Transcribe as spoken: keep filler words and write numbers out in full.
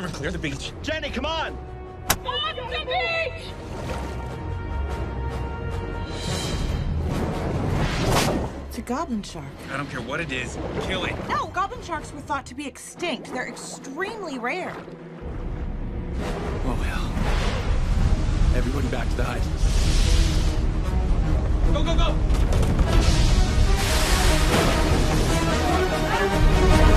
armor, clear the beach. Jenny, come on! Off the beach! It's a goblin shark. I don't care what it is. Kill it. No, goblin sharks were thought to be extinct. They're extremely rare. Oh, hell. Everybody back to the heights. Go, go, go!